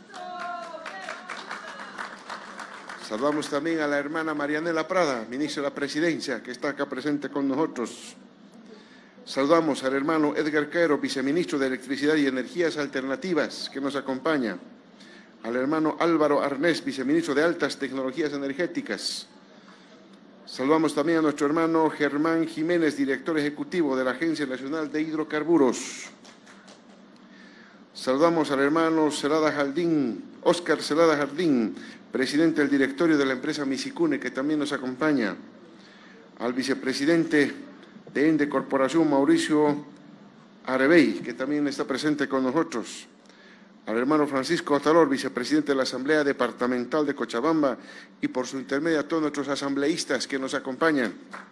Saludamos también a la hermana Marianela Prada, ministra de la Presidencia, que está acá presente con nosotros. Saludamos al hermano Edgar Quero, viceministro de Electricidad y Energías Alternativas, que nos acompaña. Al hermano Álvaro Arnés, viceministro de Altas Tecnologías Energéticas. Saludamos también a nuestro hermano Germán Jiménez, director ejecutivo de la Agencia Nacional de Hidrocarburos. Saludamos al hermano Celada Jardín, Óscar Celada Jardín, presidente del directorio de la empresa Misicune, que también nos acompaña. Al vicepresidente de Ende Corporación, Mauricio Arebey, que también está presente con nosotros. Al hermano Francisco Otalor, vicepresidente de la Asamblea Departamental de Cochabamba, y por su intermedio a todos nuestros asambleístas que nos acompañan.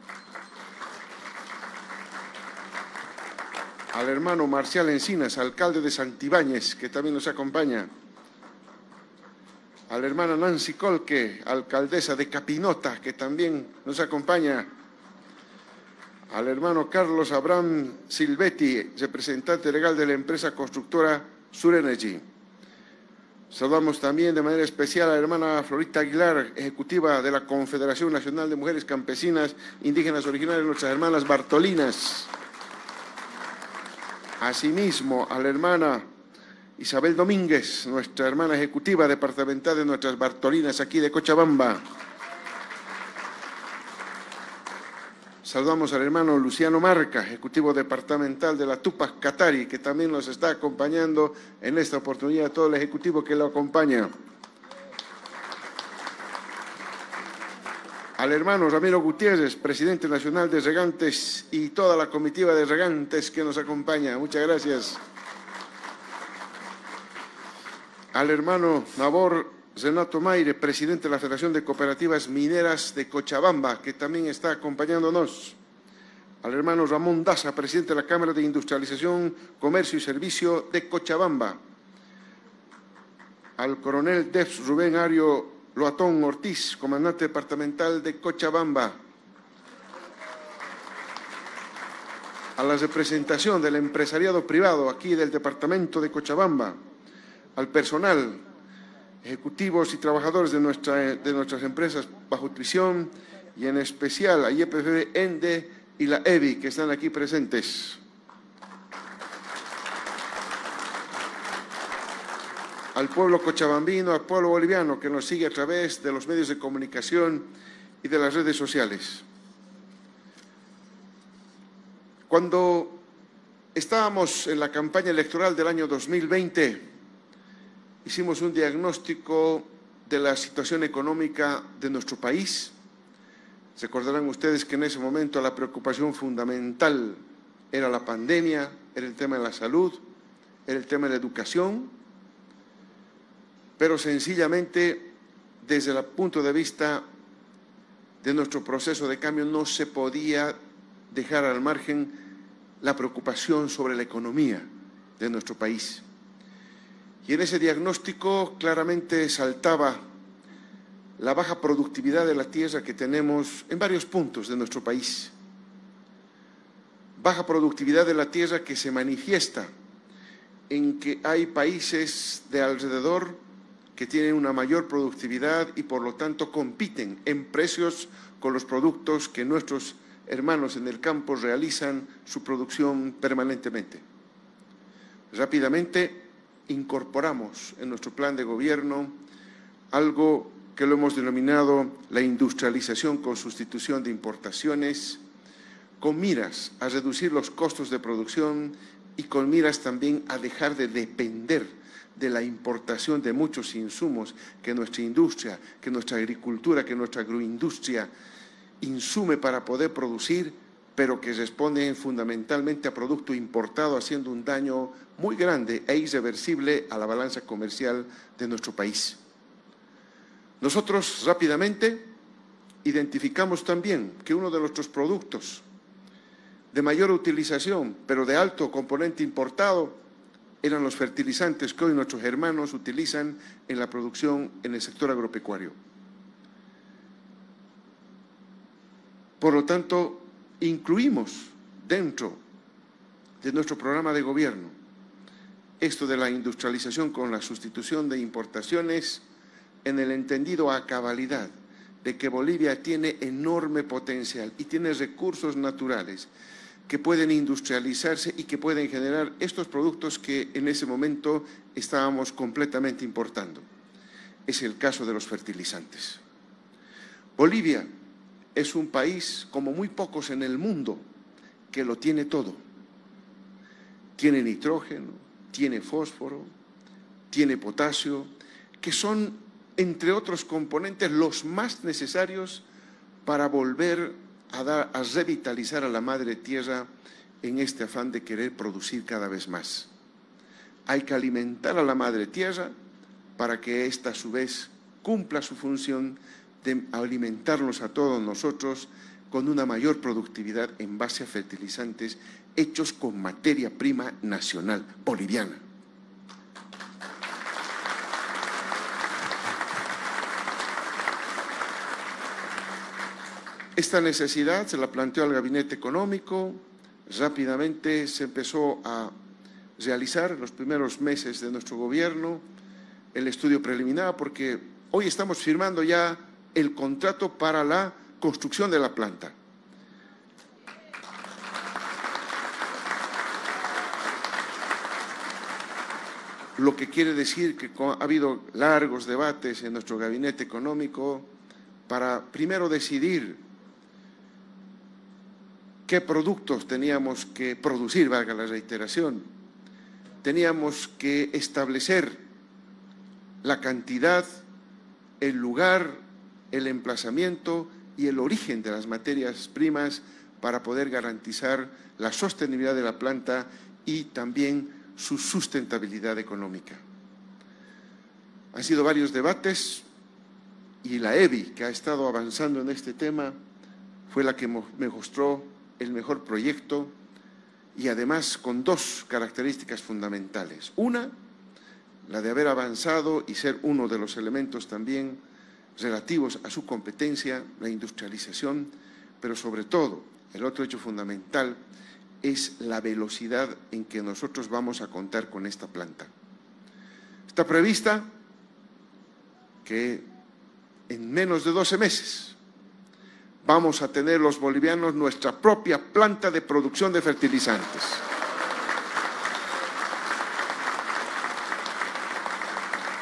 Al hermano Marcial Encinas, alcalde de Santibáñez, que también nos acompaña. A la hermana Nancy Colque, alcaldesa de Capinota, que también nos acompaña. Al hermano Carlos Abraham Silvetti, representante legal de la empresa constructora Surenergy. Saludamos también de manera especial a la hermana Florita Aguilar, ejecutiva de la Confederación Nacional de Mujeres Campesinas Indígenas Originarias, nuestras hermanas Bartolinas. Asimismo, a la hermana Isabel Domínguez, nuestra hermana ejecutiva departamental de nuestras Bartolinas aquí de Cochabamba. Saludamos al hermano Luciano Marca, ejecutivo departamental de la Tupac Katari, que también nos está acompañando en esta oportunidad, todo el ejecutivo que lo acompaña. Al hermano Ramiro Gutiérrez, presidente nacional de Regantes, y toda la comitiva de Regantes que nos acompaña. Muchas gracias. Al hermano Nabor Renato Maire, presidente de la Federación de Cooperativas Mineras de Cochabamba, que también está acompañándonos. Al hermano Ramón Daza, presidente de la Cámara de Industrialización, Comercio y Servicio de Cochabamba. Al coronel D E F S Rubén Ario Loatón Ortiz, comandante departamental de Cochabamba. A la representación del empresariado privado aquí del departamento de Cochabamba. Al personal, ejecutivos y trabajadores de, nuestra, de nuestras empresas bajo tuición y en especial a Y P F B, ENDE y la E B I, que están aquí presentes. al pueblo cochabambino, al pueblo boliviano que nos sigue a través de los medios de comunicación y de las redes sociales. Cuando estábamos en la campaña electoral del año dos mil veinte, hicimos un diagnóstico de la situación económica de nuestro país. Recordarán ustedes que en ese momento la preocupación fundamental era la pandemia, era el tema de la salud, era el tema de la educación, pero sencillamente desde el punto de vista de nuestro proceso de cambio no se podía dejar al margen la preocupación sobre la economía de nuestro país. Y en ese diagnóstico claramente saltaba la baja productividad de la tierra que tenemos en varios puntos de nuestro país. Baja productividad de la tierra que se manifiesta en que hay países de alrededor que tienen una mayor productividad y por lo tanto compiten en precios con los productos que nuestros hermanos en el campo realizan su producción permanentemente. Rápidamente incorporamos en nuestro plan de gobierno algo que lo hemos denominado la industrialización con sustitución de importaciones, con miras a reducir los costos de producción y con miras también a dejar de depender de la importación de muchos insumos que nuestra industria, que nuestra agricultura, que nuestra agroindustria insume para poder producir, pero que responden fundamentalmente a producto importado, haciendo un daño muy grande e irreversible a la balanza comercial de nuestro país. Nosotros rápidamente identificamos también que uno de nuestros productos de mayor utilización, pero de alto componente importado, eran los fertilizantes que hoy nuestros hermanos utilizan en la producción en el sector agropecuario. Por lo tanto, incluimos dentro de nuestro programa de gobierno esto de la industrialización con la sustitución de importaciones en el entendido a cabalidad de que Bolivia tiene enorme potencial y tiene recursos naturales que pueden industrializarse y que pueden generar estos productos que en ese momento estábamos completamente importando. Es el caso de los fertilizantes. Bolivia es un país, como muy pocos en el mundo, que lo tiene todo. Tiene nitrógeno, tiene fósforo, tiene potasio, que son, entre otros componentes, los más necesarios para volver a, dar, a revitalizar a la madre tierra en este afán de querer producir cada vez más. Hay que alimentar a la madre tierra para que ésta a su vez cumpla su función de alimentarnos a todos nosotros con una mayor productividad en base a fertilizantes hechos con materia prima nacional boliviana. Esta necesidad se la planteó al Gabinete Económico, rápidamente se empezó a realizar en los primeros meses de nuestro gobierno el estudio preliminar, porque hoy estamos firmando ya el contrato para la construcción de la planta. Lo que quiere decir que ha habido largos debates en nuestro Gabinete Económico para primero decidir qué productos teníamos que producir, valga la reiteración. Teníamos que establecer la cantidad, el lugar, el emplazamiento y el origen de las materias primas para poder garantizar la sostenibilidad de la planta y también su sustentabilidad económica. Han sido varios debates y la E B I, que ha estado avanzando en este tema, fue la que me mostró el mejor proyecto y además con dos características fundamentales. Una, la de haber avanzado y ser uno de los elementos también relativos a su competencia, la industrialización, pero sobre todo, el otro hecho fundamental es la velocidad en que nosotros vamos a contar con esta planta. Está prevista que en menos de doce meses vamos a tener los bolivianos nuestra propia planta de producción de fertilizantes.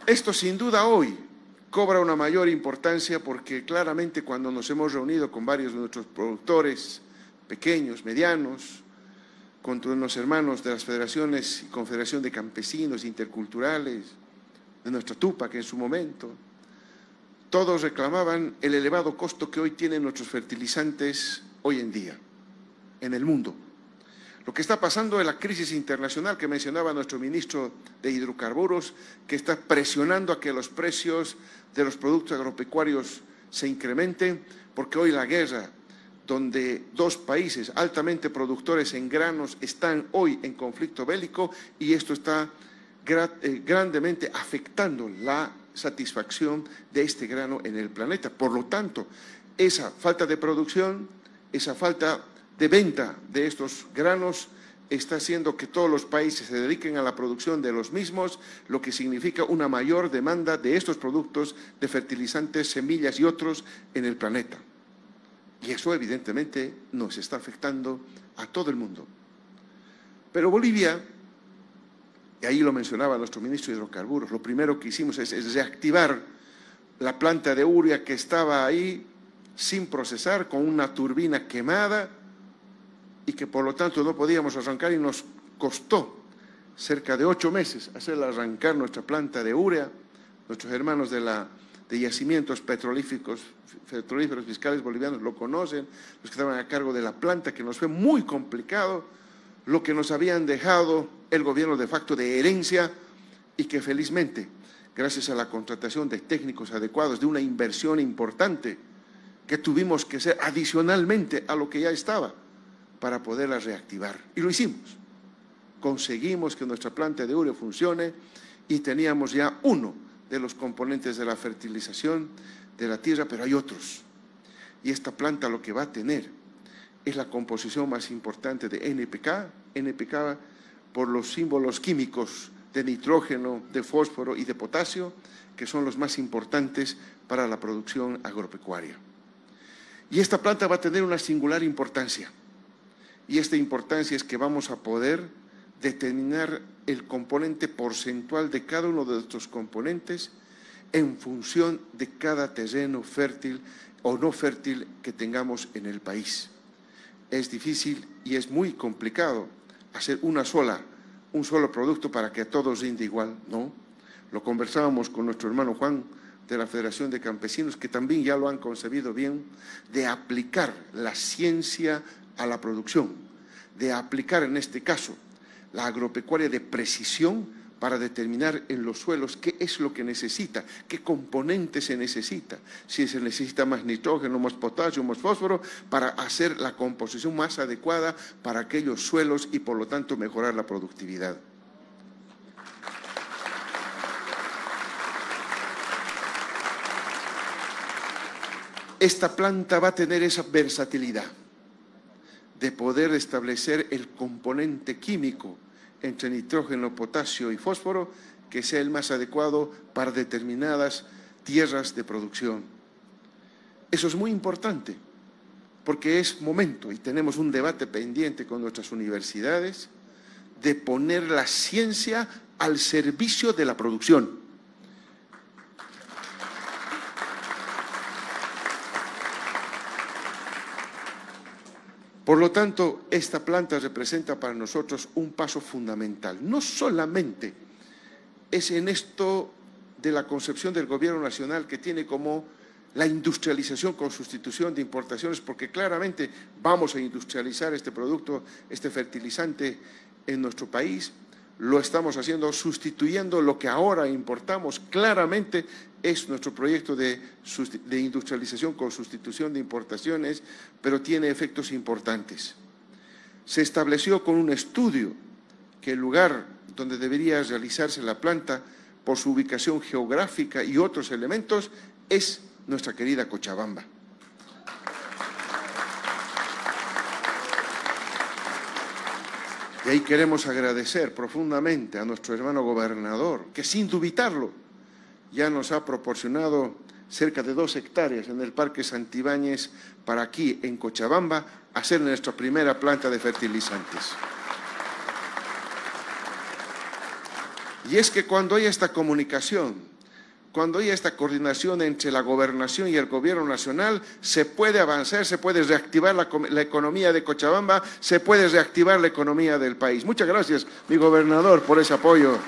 Esto sin duda hoy cobra una mayor importancia porque claramente cuando nos hemos reunido con varios de nuestros productores, pequeños, medianos, con todos los hermanos de las federaciones y confederación de campesinos interculturales, de nuestra Tupac en su momento, todos reclamaban el elevado costo que hoy tienen nuestros fertilizantes hoy en día, en el mundo. Lo que está pasando es la crisis internacional que mencionaba nuestro ministro de Hidrocarburos, que está presionando a que los precios de los productos agropecuarios se incrementen, porque hoy la guerra, donde dos países altamente productores en granos están hoy en conflicto bélico, y esto está gra eh, grandemente afectando la satisfacción de este grano en el planeta. Por lo tanto, esa falta de producción, esa falta de venta de estos granos está haciendo que todos los países se dediquen a la producción de los mismos, lo que significa una mayor demanda de estos productos de fertilizantes, semillas y otros en el planeta. Y eso evidentemente nos está afectando a todo el mundo. Pero Bolivia, y ahí lo mencionaba nuestro ministro de Hidrocarburos, lo primero que hicimos es, es reactivar la planta de urea que estaba ahí sin procesar, con una turbina quemada, y que por lo tanto no podíamos arrancar, y nos costó cerca de ocho meses hacer arrancar nuestra planta de urea. Nuestros hermanos de, la, de yacimientos petrolíferos, petrolíferos fiscales bolivianos lo conocen, los que estaban a cargo de la planta, que nos fue muy complicado, lo que nos habían dejado el gobierno de facto de herencia, y que felizmente, gracias a la contratación de técnicos adecuados, de una inversión importante que tuvimos que hacer adicionalmente a lo que ya estaba, para poderla reactivar. Y lo hicimos. Conseguimos que nuestra planta de urea funcione y teníamos ya uno de los componentes de la fertilización de la tierra, pero hay otros. Y esta planta lo que va a tener es la composición más importante de N P K, N P K por los símbolos químicos de nitrógeno, de fósforo y de potasio, que son los más importantes para la producción agropecuaria. Y esta planta va a tener una singular importancia. Y esta importancia es que vamos a poder determinar el componente porcentual de cada uno de estos componentes en función de cada terreno fértil o no fértil que tengamos en el país. Es difícil y es muy complicado hacer una sola, un solo producto para que a todos rinde igual, ¿no? Lo conversábamos con nuestro hermano Juan de la Federación de Campesinos, que también ya lo han concebido bien, de aplicar la ciencia a la producción, de aplicar en este caso la agropecuaria de precisión para determinar en los suelos qué es lo que necesita, qué componente se necesita, si se necesita más nitrógeno, más potasio, más fósforo, para hacer la composición más adecuada para aquellos suelos y por lo tanto mejorar la productividad. Esta planta va a tener esa versatilidad de poder establecer el componente químico entre nitrógeno, potasio y fósforo que sea el más adecuado para determinadas tierras de producción. Eso es muy importante, porque es momento, y tenemos un debate pendiente con nuestras universidades, de poner la ciencia al servicio de la producción. Por lo tanto, esta planta representa para nosotros un paso fundamental. No solamente es en esto de la concepción del Gobierno Nacional que tiene como la industrialización con sustitución de importaciones, porque claramente vamos a industrializar este producto, este fertilizante en nuestro país. Lo estamos haciendo sustituyendo lo que ahora importamos. Claramente es nuestro proyecto de, de industrialización con sustitución de importaciones, pero tiene efectos importantes. Se estableció con un estudio que el lugar donde debería realizarse la planta, por su ubicación geográfica y otros elementos, es nuestra querida Cochabamba. Y ahí queremos agradecer profundamente a nuestro hermano gobernador, que sin dubitarlo ya nos ha proporcionado cerca de dos hectáreas en el Parque Santibáñez para aquí, en Cochabamba, hacer nuestra primera planta de fertilizantes. Y es que cuando hay esta comunicación cuando hay esta coordinación entre la gobernación y el gobierno nacional, se puede avanzar, se puede reactivar la, la economía de Cochabamba, se puede reactivar la economía del país. Muchas gracias, mi gobernador, por ese apoyo.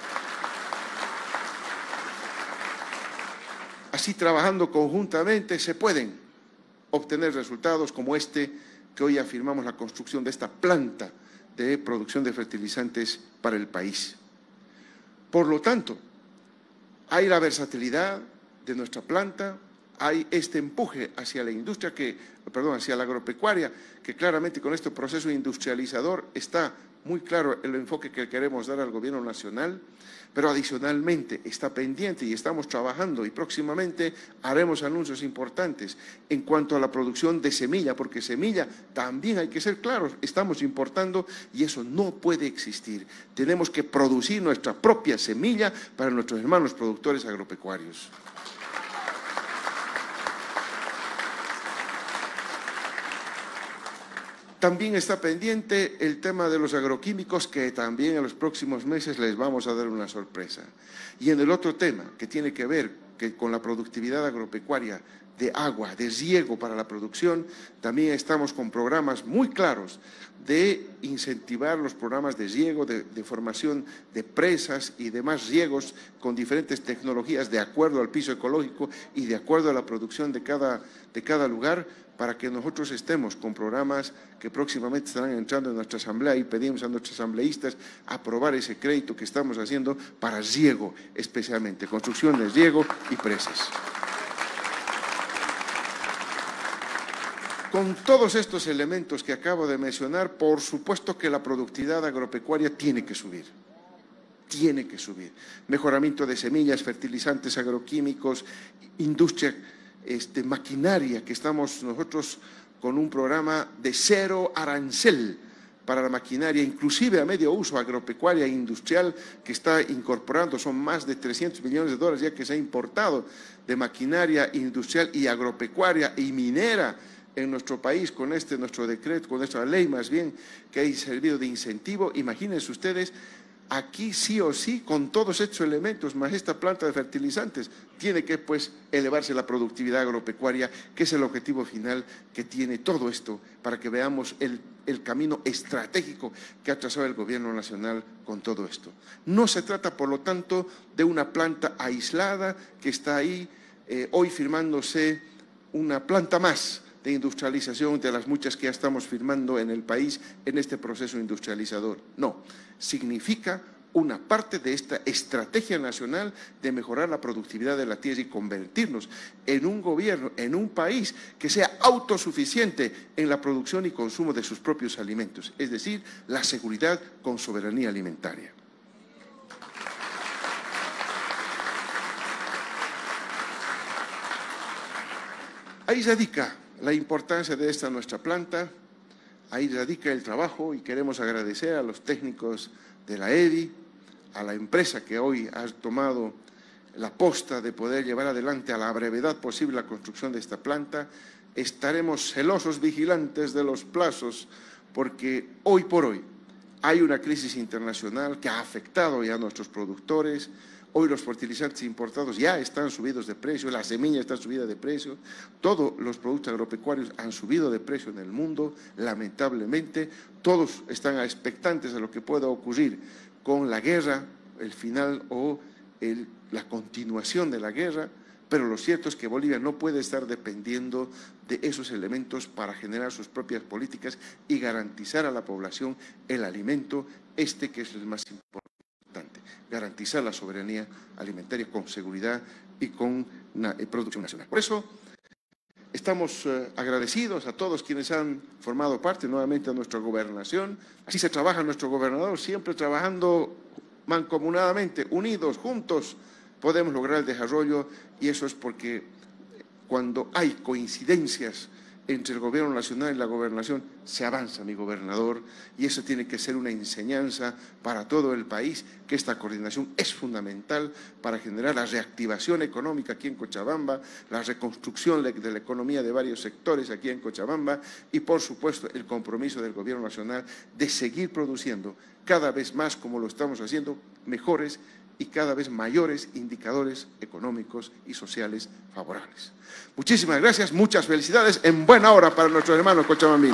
Así, trabajando conjuntamente, se pueden obtener resultados como este, que hoy afirmamos la construcción de esta planta de producción de fertilizantes para el país. Por lo tanto, hay la versatilidad de nuestra planta, hay este empuje hacia la industria, que, perdón, hacia la agropecuaria, que claramente con este proceso industrializador está muy claro el enfoque que queremos dar al gobierno nacional, pero adicionalmente está pendiente y estamos trabajando y próximamente haremos anuncios importantes en cuanto a la producción de semilla, porque semilla también hay que ser claros, estamos importando y eso no puede existir. Tenemos que producir nuestra propia semilla para nuestros hermanos productores agropecuarios. También está pendiente el tema de los agroquímicos, que también en los próximos meses les vamos a dar una sorpresa. Y en el otro tema, que tiene que ver que con la productividad agropecuaria de agua, de riego para la producción, también estamos con programas muy claros de incentivar los programas de riego, de, de formación de presas y demás riegos con diferentes tecnologías de acuerdo al piso ecológico y de acuerdo a la producción de cada, de cada lugar, para que nosotros estemos con programas que próximamente estarán entrando en nuestra asamblea y pedimos a nuestros asambleístas aprobar ese crédito que estamos haciendo para riego, especialmente construcción de riego y presas. Con todos estos elementos que acabo de mencionar, por supuesto que la productividad agropecuaria tiene que subir. Tiene que subir. Mejoramiento de semillas, fertilizantes agroquímicos, industria, este, maquinaria, que estamos nosotros con un programa de cero arancel para la maquinaria, inclusive a medio uso, agropecuaria e industrial, que está incorporando, son más de trescientos millones de dólares ya que se ha importado de maquinaria industrial y agropecuaria y minera en nuestro país con este nuestro decreto, con nuestra ley más bien, que ha servido de incentivo. Imagínense ustedes, aquí sí o sí, con todos estos elementos, más esta planta de fertilizantes, tiene que pues elevarse la productividad agropecuaria, que es el objetivo final que tiene todo esto, para que veamos el, el camino estratégico que ha trazado el gobierno nacional con todo esto. No se trata, por lo tanto, de una planta aislada que está ahí, eh, hoy firmándose una planta más de industrialización de las muchas que ya estamos firmando en el país en este proceso industrializador. No, significa una parte de esta estrategia nacional de mejorar la productividad de la tierra y convertirnos en un gobierno, en un país que sea autosuficiente en la producción y consumo de sus propios alimentos, es decir, la seguridad con soberanía alimentaria. Ahí radica la importancia de esta nuestra planta, ahí radica el trabajo y queremos agradecer a los técnicos de la E D I, a la empresa que hoy ha tomado la posta de poder llevar adelante a la brevedad posible la construcción de esta planta. Estaremos celosos vigilantes de los plazos porque hoy por hoy hay una crisis internacional que ha afectado ya a nuestros productores. Hoy los fertilizantes importados ya están subidos de precio, la semilla está subida de precio, todos los productos agropecuarios han subido de precio en el mundo, lamentablemente. Todos están expectantes de lo que pueda ocurrir con la guerra, el final o el, la continuación de la guerra, pero lo cierto es que Bolivia no puede estar dependiendo de esos elementos para generar sus propias políticas y garantizar a la población el alimento, este que es el más importante. Garantizar la soberanía alimentaria con seguridad y con una producción nacional. Por eso estamos eh, agradecidos a todos quienes han formado parte nuevamente de nuestra gobernación. Así se trabaja nuestro gobernador, siempre trabajando mancomunadamente, unidos, juntos, podemos lograr el desarrollo, y eso es porque cuando hay coincidencias entre el gobierno nacional y la gobernación, se avanza, mi gobernador, y eso tiene que ser una enseñanza para todo el país, que esta coordinación es fundamental para generar la reactivación económica aquí en Cochabamba, la reconstrucción de la economía de varios sectores aquí en Cochabamba y, por supuesto, el compromiso del gobierno nacional de seguir produciendo cada vez más, como lo estamos haciendo, mejores y cada vez mayores indicadores económicos y sociales favorables. Muchísimas gracias, muchas felicidades, en buena hora para nuestros hermanos cochabambinos.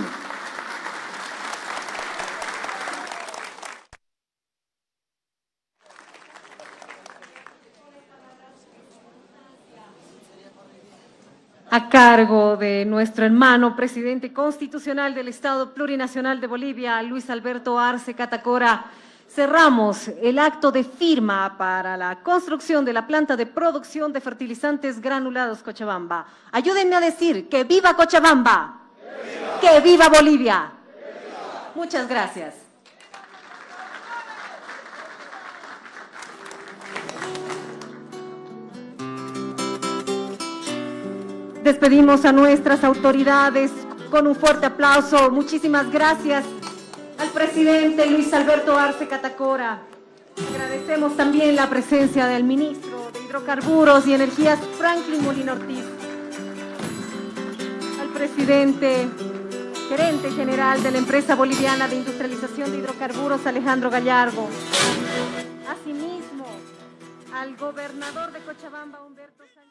A cargo de nuestro hermano presidente constitucional del Estado Plurinacional de Bolivia, Luis Alberto Arce Catacora, cerramos el acto de firma para la construcción de la planta de producción de fertilizantes granulados Cochabamba. Ayúdenme a decir que viva Cochabamba, que viva, que viva Bolivia. Que viva. Muchas gracias. Despedimos a nuestras autoridades con un fuerte aplauso. Muchísimas gracias al presidente Luis Alberto Arce Catacora. Agradecemos también la presencia del ministro de Hidrocarburos y Energías, Franklin Molina Ortiz. Al presidente, gerente general de la empresa boliviana de industrialización de hidrocarburos, Alejandro Gallardo. Asimismo, al gobernador de Cochabamba, Humberto Sánchez.